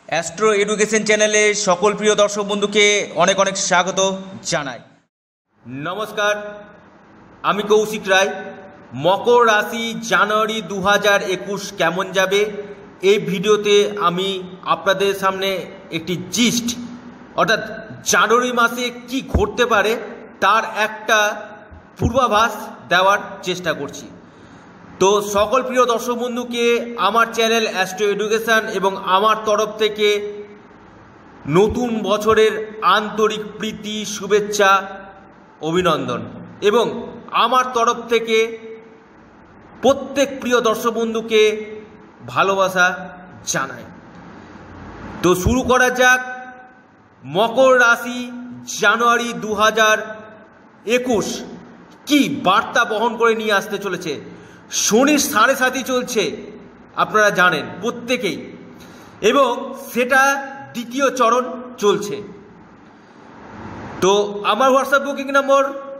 Astro education চ্যানেলে সকল প্রিয় দর্শক বন্ধুকে অনেক অনেক স্বাগত জানাই। নমস্কার, আমি কৌশিক রায়। মকর রাশি জানুয়ারি 2021 কেমন যাবে এই ভিডিওতে আমি আপনাদের সামনে একটি জিস্ট অর্থাৎ জানুয়ারি মাসে কি ঘটতে পারে তার একটা পূর্বাভাস দেওয়ার চেষ্টা করছি। তো সকল প্রিয় দর্শক বন্ধুকে আমার চ্যানেল অ্যাস্ট্রো এডুকেশন এবং আমার তরফ থেকে নতুন বছরের আন্তরিক প্রীতি, শুভেচ্ছা, অভিনন্দন এবং আমার তরফ থেকে প্রত্যেক প্রিয় দর্শক বন্ধুকে ভালোবাসা জানাই। তো শুরু করা যাক। মকর রাশি জানুয়ারি 2021 কি বার্তা বহন করে নিয়ে আসতে চলেছে। শনির 7.5 চলছে, আপনারা জানেন প্রত্যেকেই, এবং সেটা দ্বিতীয় চরণ চলছে। তো আমার হোয়াটসঅ্যাপ বুকিং নম্বর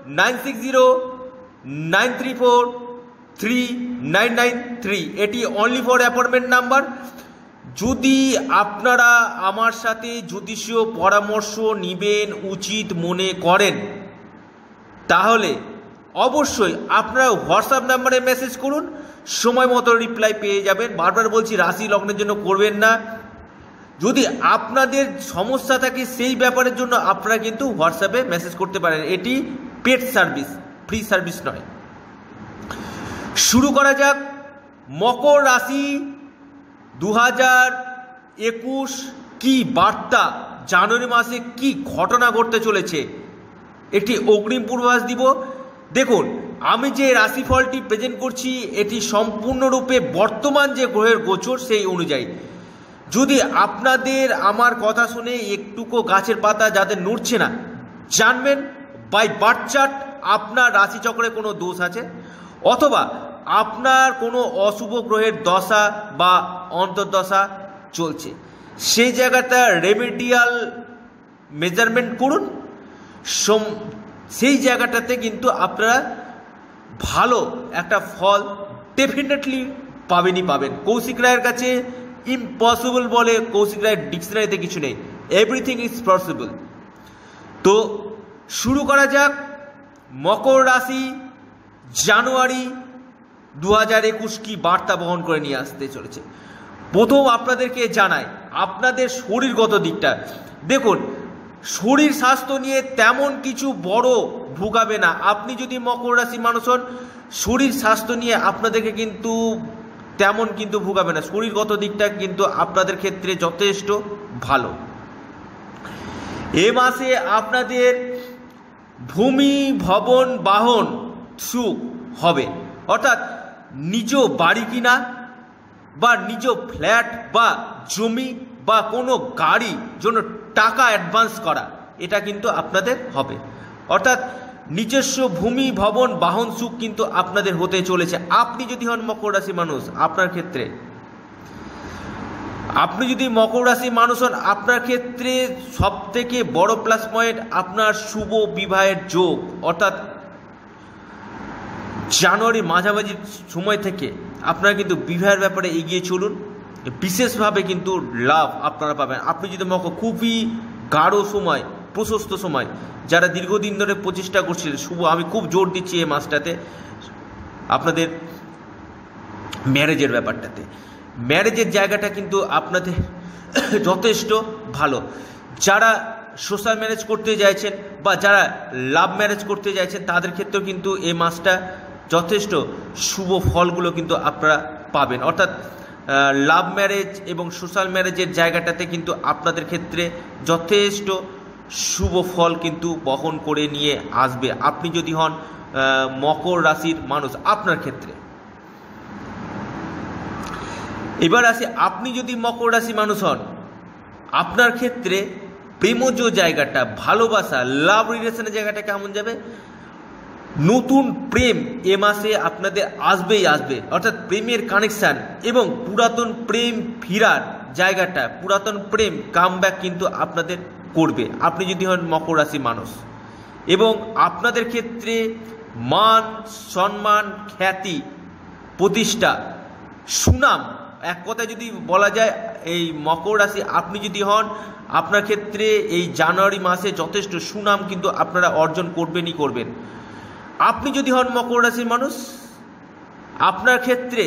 9609343993, এটি অনলি ফর অ্যাপয়েন্টমেন্ট নাম্বার। যদি আপনারা আমার সাথে জ্যোতিষীয় পরামর্শ নেবেন উচিত মনে করেন তাহলে অবশ্যই আপনারা হোয়াটসঅ্যাপ নাম্বারে মেসেজ করুন, সময় মতো রিপ্লাই পেয়ে যাবেন। বারবার বলছি, রাশি লগ্নের জন্য করবেন না। যদি আপনাদের সমস্যা থাকে সেই ব্যাপারের জন্য আপনারা কিন্তু হোয়াটসঅ্যাপে মেসেজ করতে পারেন। এটি পেড সার্ভিস, ফ্রি সার্ভিস নয়। শুরু করা যাক। মকর রাশি 2021 কি বার্তা, জানুয়ারি মাসে কি ঘটনা ঘটতে চলেছে একটি অগ্রিম পূর্বাভাস দিব। দেখুন, আমি যে রাশিফলটি প্রেজেন্ট করছি এটি সম্পূর্ণরূপে বর্তমান যে গ্রহের গোচর সেই অনুযায়ী। যদি আপনাদের আমার কথা শুনে একটুকু গাছের পাতা যাদের নড়ছে না, জানবেন বাই বার্থ চার্ট আপনার রাশিচক্রে কোনো দোষ আছে, অথবা আপনার কোনো অশুভ গ্রহের দশা বা অন্তর্দশা চলছে। সেই জায়গাটা রেমেডিয়াল মেজারমেন্ট করুন। সেই জায়গাটাতে কিন্তু আপনারা ভালো একটা ফল ডেফিনেটলি পাবেন। কৌশিক রায়ের কাছে ইম্পসিবল বলে কৌশিক রায়ের ডিকশনারিতে কিছু নেই, এভরিথিং ইজ পসিবল। তো শুরু করা যাক। মকর রাশি জানুয়ারি 2021 কি বার্তা বহন করে নিয়ে আসতে চলেছে। প্রথম আপনাদেরকে জানাই আপনাদের শরীরগত দিকটা। দেখুন, শরীর স্বাস্থ্য নিয়ে তেমন কিছু বড় ভোগাবে না। আপনি যদি মকর রাশি মানুষ হন, শরীর স্বাস্থ্য নিয়ে আপনাদেরকে কিন্তু তেমন কিন্তু ভোগাবে না। শরীরগত দিকটা কিন্তু আপনাদের ক্ষেত্রে যথেষ্ট ভালো। এ মাসে আপনাদের ভূমি, ভবন, বাহন সুখ হবে, অর্থাৎ নিজ বাড়ি কিনা বা নিজ ফ্ল্যাট বা জমি বা কোনো গাড়ির জন্য টাকা অ্যাডভান্স করা, এটা কিন্তু আপনাদের হবে। অর্থাৎ নিজস্ব ভূমি, ভবন, বাহন সুখ কিন্তু আপনাদের হতে চলেছে। আপনি যদি হন মকর রাশি মানুষ, আপনার ক্ষেত্রে আপনি যদি মকর রাশি মানুষ হন, আপনার ক্ষেত্রে সবথেকে বড় প্লাস পয়েন্ট আপনার শুভ বিবাহের যোগ। অর্থাৎ জানুয়ারি মাঝামাঝি সময় থেকে আপনারা কিন্তু বিবাহের ব্যাপারে এগিয়ে চলুন, বিশেষভাবে কিন্তু লাভ আপনারা পাবেন। আপনি যদি খুবই গাঢ় সময়, প্রশস্ত সময়, যারা দীর্ঘদিন ধরে প্রচেষ্টা করছিলেন, শুভ, আমি খুব জোর দিচ্ছি এই মাসটাতে আপনাদের ম্যারেজের ব্যাপারটাতে। ম্যারেজের জায়গাটা কিন্তু আপনাদের যথেষ্ট ভালো। যারা সোশ্যাল ম্যারেজ করতে চাইছেন বা যারা লাভ ম্যারেজ করতে চাইছেন তাদের ক্ষেত্রেও কিন্তু এই মাসটা যথেষ্ট শুভ ফলগুলো কিন্তু আপনারা পাবেন। অর্থাৎ লাভ ম্যারেজ এবং সোশ্যাল ম্যারেজের জায়গাটাতে কিন্তু আপনাদের ক্ষেত্রে যথেষ্ট শুভ ফল কিন্তু বহন করে নিয়ে আসবে আপনি যদি হন মকর রাশির মানুষ। আপনার ক্ষেত্রে এবার আসি, আপনি যদি মকর রাশি মানুষ হন, আপনার ক্ষেত্রে প্রেমজ জায়গাটা, ভালোবাসা, লাভ রিলেশনের জায়গাটা কেমন যাবে। নতুন প্রেম এ মাসে আপনাদের আসবে, অর্থাৎ প্রেমের কানেকশান এবং পুরাতন প্রেম ফিরার জায়গাটা, পুরাতন প্রেম কামব্যাক কিন্তু আপনাদের করবে আপনি যদি হন মকর রাশি মানুষ। এবং আপনাদের ক্ষেত্রে মান, সম্মান, খ্যাতি, প্রতিষ্ঠা, সুনাম এক কথায় যদি বলা যায় এই মকর রাশি আপনি যদি হন, আপনার ক্ষেত্রে এই জানুয়ারি মাসে যথেষ্ট সুনাম কিন্তু আপনারা অর্জন করবেনই করবেন। আপনি যদি হন মকর রাশির মানুষ, আপনার ক্ষেত্রে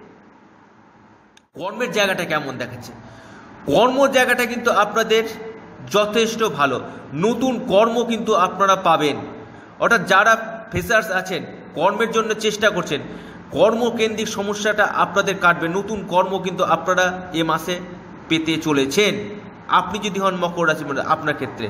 কর্মের জায়গাটা কেমন দেখাচ্ছে? কর্মের জায়গাটা কিন্তু আপনাদের যথেষ্ট ভালো, নতুন কর্ম কিন্তু আপনারা পাবেন। অর্থাৎ যারা ফ্রেশার্স আছেন, কর্মের জন্য চেষ্টা করছেন, কর্মকেন্দ্রিক সমস্যাটা আপনাদের কাটবে, নতুন কর্ম কিন্তু আপনারা এ মাসে পেতে চলেছেন আপনি যদি হন মকর রাশি আপনার ক্ষেত্রে।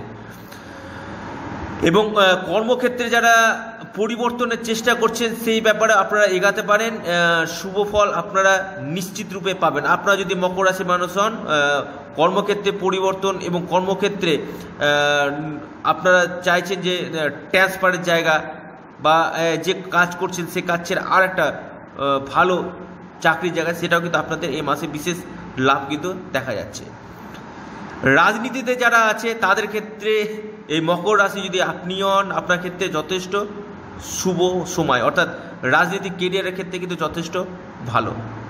এবং কর্মক্ষেত্রে যারা পরিবর্তনের চেষ্টা করছেন সেই ব্যাপারে আপনারা এগাতে পারেন, শুভ ফল আপনারা নিশ্চিত রূপে পাবেন। আপনারা যদি মকর রাশি মানুষ হন, কর্মক্ষেত্রে পরিবর্তন এবং কর্মক্ষেত্রে আপনারা চাইছেন যে ট্রান্সফারের জায়গা বা যে কাজ করছেন সে কাজের আর একটা ভালো চাকরির জায়গা, সেটাও কিন্তু আপনাদের এই মাসে বিশেষ লাভ কিন্তু দেখা যাচ্ছে। রাজনীতিতে যারা আছে তাদের ক্ষেত্রে এই মকর রাশি যদি আপনি হন, আপনার ক্ষেত্রে যথেষ্ট শুভ সময়, অর্থাৎ রাজনৈতিক কেরিয়ারের ক্ষেত্রে কিন্তু যথেষ্ট ভালো।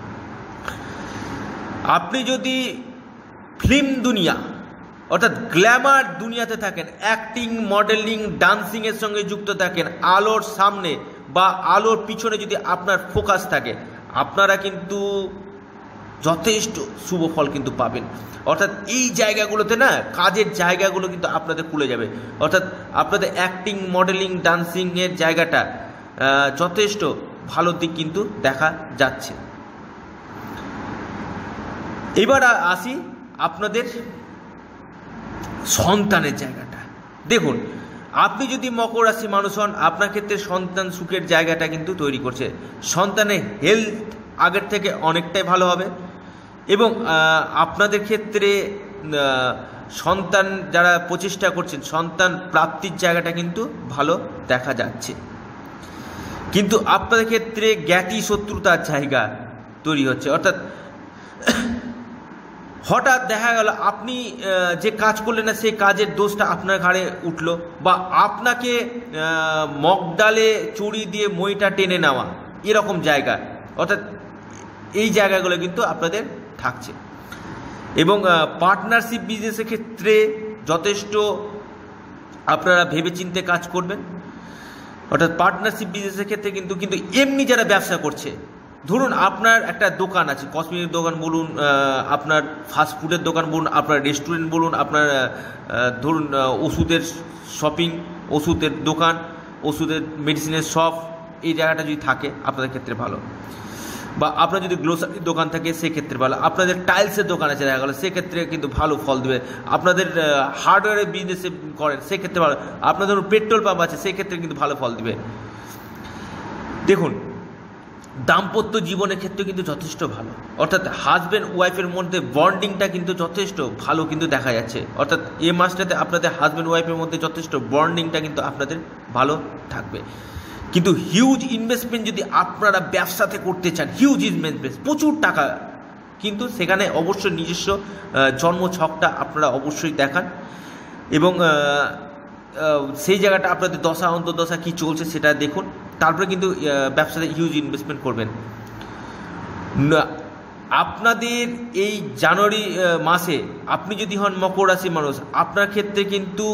আপনি যদি ফিল্ম দুনিয়া অর্থাৎ গ্ল্যামার দুনিয়াতে থাকেন, অ্যাক্টিং, মডেলিং, ডান্সিংয়ের সঙ্গে যুক্ত থাকেন, আলোর সামনে বা আলোর পিছনে যদি আপনার ফোকাস থাকে, আপনারা কিন্তু যথেষ্ট শুভ ফল কিন্তু পাবেন। অর্থাৎ এই জায়গাগুলোতে না, কাজের জায়গাগুলো কিন্তু আপনাদের খুলে যাবে। অর্থাৎ আপনাদের অ্যাক্টিং, মডেলিং, ডান্সিংয়ের জায়গাটা যথেষ্ট ভালো দিক কিন্তু দেখা যাচ্ছে। এবার আসি আপনাদের সন্তানের জায়গাটা। দেখুন, আপনি যদি মকর রাশি মানুষ হন, আপনার ক্ষেত্রে সন্তান সুখের জায়গাটা কিন্তু তৈরি করছে। সন্তানের হেলথ আগের থেকে অনেকটাই ভালো হবে এবং আপনাদের ক্ষেত্রে সন্তান যারা প্রচেষ্টা করছেন, সন্তান প্রাপ্তির জায়গাটা কিন্তু ভালো দেখা যাচ্ছে। কিন্তু আপনাদের ক্ষেত্রে জ্ঞাতি শত্রুতার জায়গা তৈরি হচ্ছে। অর্থাৎ হঠাৎ দেখা গেল আপনি যে কাজ করলেন না, সেই কাজের দোষটা আপনার ঘাড়ে উঠল, বা আপনাকে মগডালে চুরি দিয়ে মইটা টেনে নেওয়া, এরকম জায়গা। অর্থাৎ এই জায়গাগুলো কিন্তু আপনাদের থাকছে। এবং পার্টনারশিপ বিজনেসের ক্ষেত্রে যথেষ্ট আপনারা ভেবেচিন্তে কাজ করবেন। অর্থাৎ পার্টনারশিপ বিজনেসের ক্ষেত্রে কিন্তু এমনি যারা ব্যবসা করছে, ধরুন আপনার একটা দোকান আছে, কসমেটিক দোকান বলুন, আপনার ফাস্টফুডের দোকান বলুন, আপনার রেস্টুরেন্ট বলুন, আপনার ধরুন ওষুধের শপিং, ওষুধের দোকান, ওষুধের মেডিসিনের শপ, এই জায়গাটা যদি থাকে আপনাদের ক্ষেত্রে ভালো। বা আপনার যদি গ্লোসারির দোকান থাকে সেক্ষেত্রে ভালো। আপনাদের টাইলসের দোকান আছে দেখা গেলো, সেক্ষেত্রে কিন্তু ভালো ফল দেবে। আপনাদের হার্ডওয়্যারের বিজনেসে করেন সেক্ষেত্রে ভালো। আপনার ধরুন পেট্রোল পাম্প আছে, সেক্ষেত্রে কিন্তু ভালো ফল দেবে। দেখুন, দাম্পত্য জীবনের ক্ষেত্রে কিন্তু যথেষ্ট ভালো। অর্থাৎ হাজব্যান্ড ওয়াইফের মধ্যে বন্ডিংটা কিন্তু যথেষ্ট ভালো কিন্তু দেখা যাচ্ছে। অর্থাৎ এই মাসটাতে আপনাদের হাজব্যান্ড ওয়াইফের মধ্যে যথেষ্ট বন্ডিংটা কিন্তু আপনাদের ভালো থাকবে। কিন্তু হিউজ ইনভেস্টমেন্ট যদি আপনারা ব্যবসাতে করতে চান, হিউজ ইনভেস্টমেন্ট, প্রচুর টাকা, কিন্তু সেখানে অবশ্যই নিজস্ব জন্মছকটা আপনারা অবশ্যই দেখান এবং সেই জায়গাটা আপনাদের দশা অন্তর্দশা কী চলছে সেটা দেখুন, তারপরে কিন্তু ব্যবসাতে হিউজ ইনভেস্টমেন্ট করবেন। আপনাদের এই জানুয়ারি মাসে আপনি যদি হন মকর রাশির মানুষ, আপনার ক্ষেত্রে কিন্তু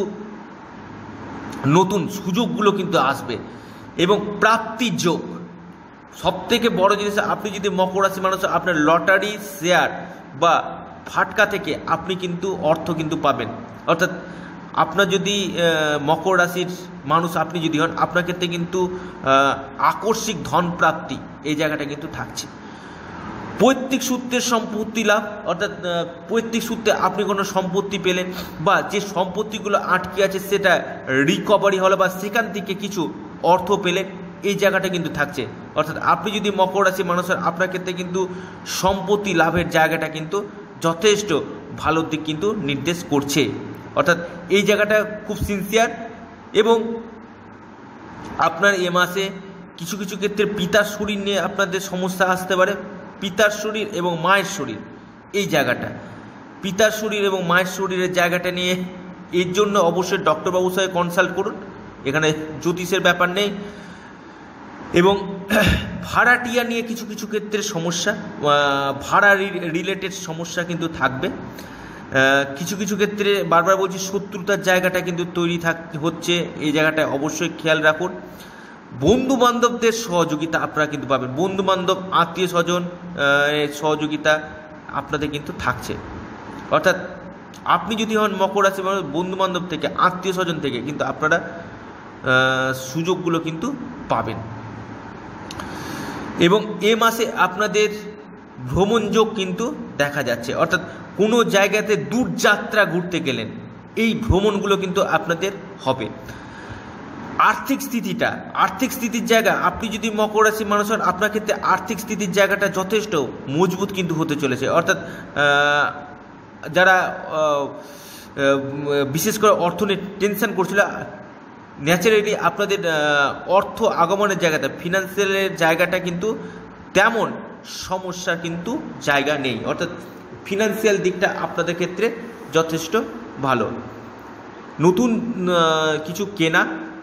নতুন সুযোগগুলো কিন্তু আসবে এবং প্রাপ্তির যোগ। সবথেকে বড় জিনিস, আপনি যদি মকর রাশি মানুষ, আপনার লটারি, শেয়ার বা ফাটকা থেকে আপনি কিন্তু অর্থ কিন্তু পাবেন। অর্থাৎ আপনার যদি মকর রাশির মানুষ আপনি যদি হন, আপনার ক্ষেত্রে কিন্তু আকস্মিক ধন প্রাপ্তি এই জায়গাটা কিন্তু থাকছে। পৈতৃক সূত্রের সম্পত্তি লাভ, অর্থাৎ পৈতৃক সূত্রে আপনি কোনো সম্পত্তি পেলেন বা যে সম্পত্তিগুলো আটকে আছে সেটা রিকভারি হলো বা সেখান থেকে কিছু অর্থ পেলেন, এই জায়গাটা কিন্তু থাকছে। অর্থাৎ আপনি যদি মকর রাশি মানুষ হন, আপনার ক্ষেত্রে কিন্তু সম্পত্তি লাভের জায়গাটা কিন্তু যথেষ্ট ভালো দিক কিন্তু নির্দেশ করছে। অর্থাৎ এই জায়গাটা খুব সিনসিয়ার। এবং আপনার এ মাসে কিছু কিছু ক্ষেত্রে পিতার শরীর নিয়ে আপনাদের সমস্যা আসতে পারে। পিতার শরীর এবং মায়ের শরীর, এই জায়গাটা, পিতার শরীর এবং মায়ের শরীরের জায়গাটা নিয়ে, এর জন্য অবশ্যই ডক্টরবাবুর সাথে কনসাল্ট করুন। এখানে জ্যোতিষের ব্যাপার নেই। এবং ভাড়াটিয়া নিয়ে কিছু কিছু ক্ষেত্রে সমস্যা, ভাড়া রিলেটেড সমস্যা কিন্তু থাকবে। কিছু কিছু ক্ষেত্রে বারবার বলছি শত্রুতার জায়গাটা কিন্তু তৈরি হচ্ছে, এই জায়গাটায় অবশ্যই খেয়াল রাখুন। বন্ধু বান্ধবদের সহযোগিতা আপনারা কিন্তু পাবেন, বন্ধু বান্ধব আত্মীয় স্বজন সহযোগিতা আপনাদের কিন্তু থাকছে। অর্থাৎ আপনি যদি হন মকর রাশি মানুষ, বন্ধু বান্ধব থেকে আত্মীয় স্বজন থেকে কিন্তু আপনারা সুযোগগুলো কিন্তু পাবেন। এবং এ মাসে আপনাদের ভ্রমণ যোগ কিন্তু দেখা যাচ্ছে, অর্থাৎ কোনো জায়গাতে দূরযাত্রা ঘুরতে গেলেন, এই ভ্রমণগুলো কিন্তু আপনাদের হবে। আর্থিক স্থিতির জায়গা, আপনি যদি মকর রাশির মানুষ হন, আপনার ক্ষেত্রে আর্থিক স্থিতির জায়গাটা যথেষ্ট মজবুত কিন্তু হতে চলেছে। অর্থাৎ যারা বিশেষ করে অর্থ নিয়ে টেনশন করছিল, ন্যাচারালি আপনাদের অর্থ আগমনের জায়গাটা, ফিনান্সিয়ালের জায়গাটা কিন্তু তেমন সমস্যা কিন্তু জায়গা নেই। অর্থাৎ ফিনান্সিয়াল দিকটা আপনাদের ক্ষেত্রে যথেষ্ট ভালো। নতুন কিছু কেনা,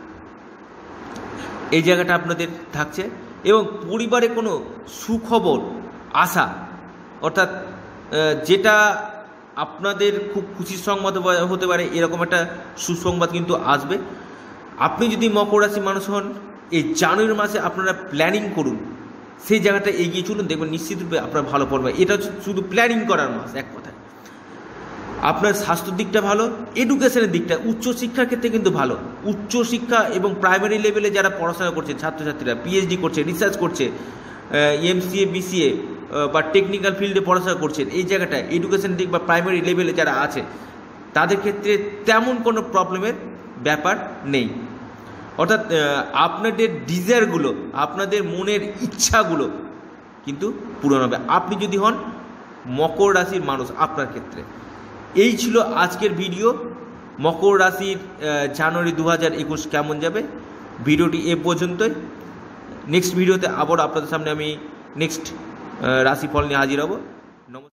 এই জায়গাটা আপনাদের থাকছে। এবং পরিবারে কোনো সুখবর আসা, অর্থাৎ যেটা আপনাদের খুব খুশির সংবাদ হতে পারে, এরকম একটা সুসংবাদ কিন্তু আসবে। আপনি যদি মকর রাশির মানুষ হন, এই জানুয়ারি মাসে আপনারা প্ল্যানিং করুন, সেই জায়গাটা এগিয়ে চলুন, দেখবেন নিশ্চিতরূপে আপনার ভালো পড়বে। এটা হচ্ছে শুধু প্ল্যানিং করার মাস এক কথায়। আপনার স্বাস্থ্যের দিকটা ভালো, এডুকেশনের দিকটা, উচ্চশিক্ষার ক্ষেত্রে কিন্তু ভালো। উচ্চশিক্ষা এবং প্রাইমারি লেভেলে যারা পড়াশোনা করছে, ছাত্রছাত্রীরা পিএইচডি করছে, রিসার্চ করছে, এমসিএ বিসিএ বা টেকনিক্যাল ফিল্ডে পড়াশোনা করছেন, এই জায়গাটায় এডুকেশন দিক বা প্রাইমারি লেভেলে যারা আছে তাদের ক্ষেত্রে তেমন কোনো প্রবলেমের ব্যাপার নেই। অর্থাৎ আপনাদের ডিজায়ারগুলো, আপনাদের মনের ইচ্ছাগুলো কিন্তু পূরণ হবে আপনি যদি হন মকর রাশির মানুষ। আপনার ক্ষেত্রে এই ছিল আজকের ভিডিও। মকর রাশির জানুয়ারি 2021 কেমন যাবে, ভিডিওটি এ পর্যন্তই। নেক্সট ভিডিওতে আবার আপনাদের সামনে আমি নেক্সট রাশিফল নিয়ে হাজির হব। নমস্কার।